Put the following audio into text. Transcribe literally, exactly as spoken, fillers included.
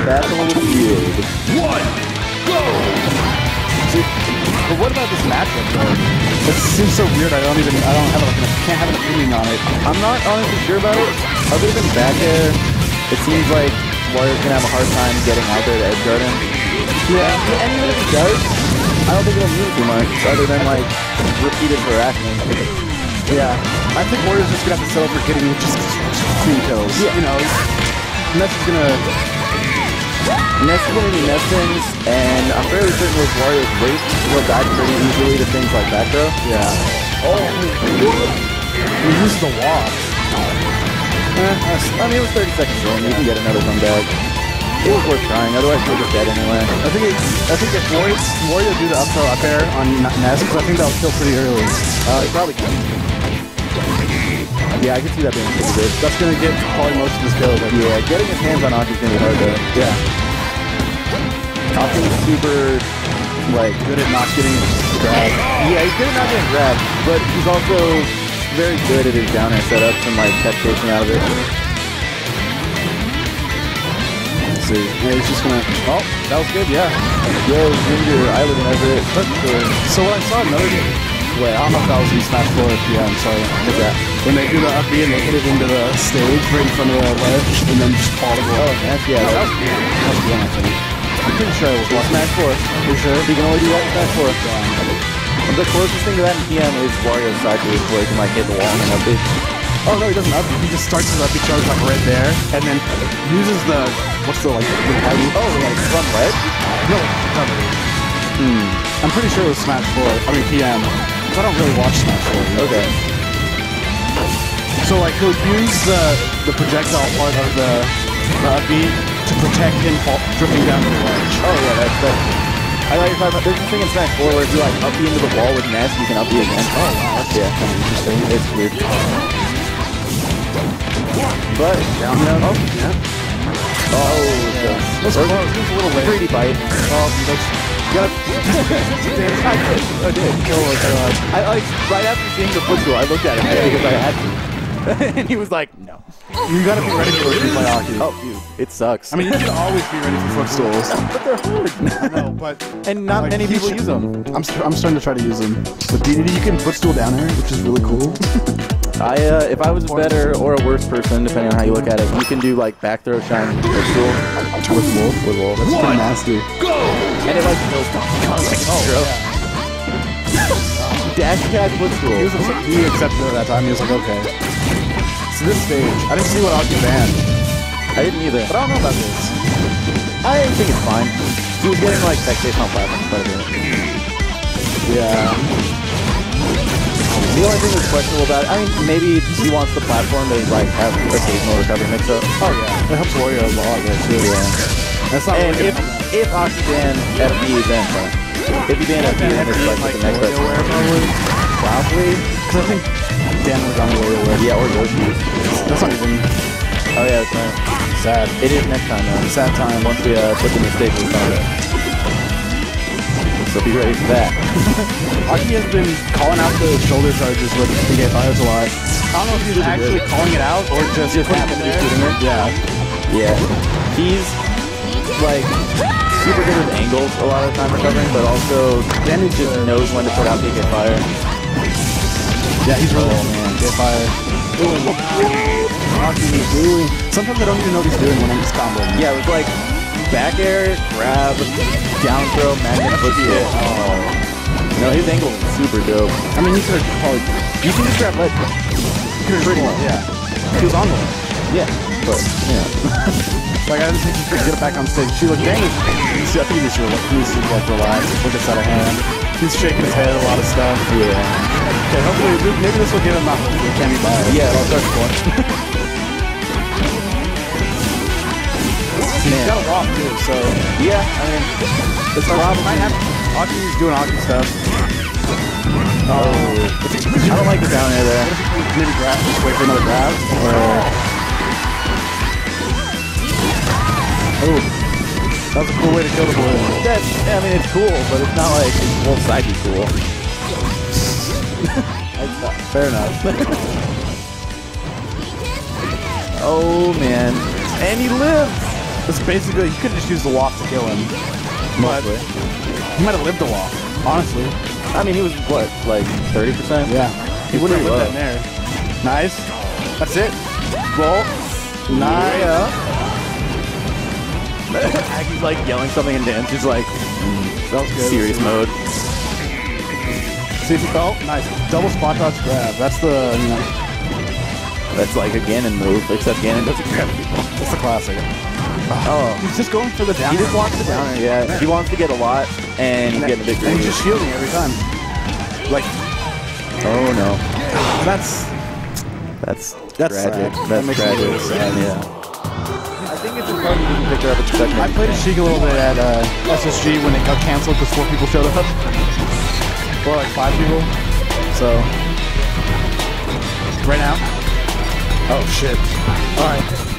That's a little weird. One, go! But what about this matchup though? It seems so weird. I don't even. I don't have. Like, I can't have an opinion on it. I'm not honestly sure about it. Other than back air, it seems like Wario's gonna have a hard time getting out there to edge guard him. Yeah, and even if he does, I don't think it'll mean too much other than like repeated harassment. Yeah, I think Wario's just gonna have to settle for getting just clean kills. Yeah, you know, Ness is gonna. Ness is gonna be nesting, and I'm fairly certain with Wario's weight, he'll die pretty easily to things like that though. Yeah. Oh, he used the wall. Eh, I mean, it was thirty seconds in. You can get another one back. It was worth trying. Otherwise, we're just dead anyway. I think it, I think if Wario, Wario do the up throw up air on Ness, because I think that'll kill pretty early. Uh, he probably can. Yeah, I can see that being pretty good. That's gonna get probably most of his kills. Like, yeah, getting his hands on Aki's gonna be hard though. Yeah. Aki's super, like, Good at not getting grabbed. yeah, he's good at not getting grabbed, but he's also very good at his down air setups and like tech chasing out of it. Let's see. Yeah, he's just gonna. Oh, that was good. Yeah. Yo, Ginger, I live in Everett. So what I saw another. Wait, I don't know if that was in Smash four or P M. Sorry. What's that? When they do the up B and they hit it into the stage right in front of the ledge and then just fall to the Oh, that's, yeah. No, That that was P M. That was P M, I think. I'm pretty sure it was was Smash four. You sure? He can only do that in Smash four. The closest thing to that in P M is Wario's side boost, where he can like hit the wall and then up it. Oh no, he doesn't up. He just starts his up B charge like right there, and then uses the what's the like the white? Oh, like front ledge? No, cover. Hmm. I'm pretty sure it was Smash four. I mean P M. I don't really watch Smash four. You know? Okay. So like he'll use the the projectile part of the the up B to protect him fall, dripping down to the ledge. Oh yeah, that's that. I like if I there's this thing in Smash four where if you like up into the wall with Ness, you can up again. Oh wow, that's Yeah, kind of interesting. it's weird. But down down. Oh Yeah. yeah. Oh, Yeah. that's That's close. It was a little late. pretty bite. Oh, that's, you gotta, I did. I did. kill it. Uh, I like right after seeing the footstool, I looked at him because I had to, and he was like, "No." you gotta be ready for a by Aki. Oh, dude, it sucks. I mean, you can always be ready for footstools. but they're hard. I know, but And not like, many he people should- use them. I'm st I'm starting to try to use them. With D D D, you can footstool down there, which is really cool. I, uh, if I was a better or a worse person, depending on how you look at it, you can do like back throw shine footstool With Wolf. with Wolf. That's One. pretty nasty. Go! And it like kills Donkey Kong like a stroke. Dash attack footstool. He, was accept he accepted it at that time. He was like, okay. So this stage, I didn't see what Aki banned, I didn't either. but I don't know about this. I think it's fine. He was getting like tech chase on platforms quite a bit. Yeah. The only thing that's questionable about it, I mean, maybe he wants the platform to like have occasional recovery mix up. Oh yeah. It helps Wario a lot there too. Yeah. That's not And really if if Aki ban F B, then fine. If you ban F B, then it's like, like the next best. Probably. Because I think Dan was on WarioWare. Yeah, or Yoshi. That's not even Oh yeah, that's right. sad. It is next time though. Sad time. Once we uh, put the mistake we found it. So be ready for that. Aki has been calling out the shoulder charges with the gate fires a lot. I don't know if he's actually calling it out or just, Just putting happen to it be there. shooting it? Yeah. Yeah. He's like super good with angles a lot of the time recovering, but also then he just knows when to put out the get fire. Yeah, he's really Oh, man. gate fire. Aki is doing. Sometimes I don't even know what he's doing when I'm just comboing. Yeah, it was like back air, grab, down throw, magnet foot kick. Oh. No, his angle is super dope. I mean, you could have probably. You can just grab ledge. You could have Pretty more. much. Yeah. He was on the ledge. Yeah, but yeah. Like, I didn't think he could get it back on stage. She looked, dang it. I think he needs to, like, he needs to like, relax. Look at out of hand. He's shaking his head, a lot of stuff. Yeah. Okay, hopefully, th- maybe this will give him a candy bar. Yeah, it'll start scoring. He's got a rock, too, so. Yeah, I mean, It's a rock. Might have. Aki's doing Aki stuff. oh, I don't like the down air there. Maybe grab, just wait for another grab. Or. Oh. That was a cool way to kill the boy. That's, I mean, it's cool, but it's not like it's full sidey cool. That's not, fair enough. Oh man, and he lives. It's basically, you could just use the walk to kill him. Mostly. He might have lived the walk, honestly. I mean, he was, what, like thirty percent? Yeah. He wouldn't lived have that there. Nice. That's it. Roll. Naya. He's like yelling something in dance. He's like, mm, That was good. serious mode. See if you, oh, nice. Double spot dodge grab. That's the, you know, That's like a Ganon move, except Ganon doesn't grab people. that's the classic. Oh. He's just going for the down. He just wants the downer, yeah. He wants to get a lot, and he's getting a big And he's greedy. just shielding every time. Like, Oh no. that's, That's, That's tragic. sad. That That's makes me tragic. really sad. Yeah. I think it's important you didn't pick her up at the second. I played a Sheik a little bit at uh, S S G when it got canceled because four people showed up. Or like five people. So, right now. Oh shit. Alright.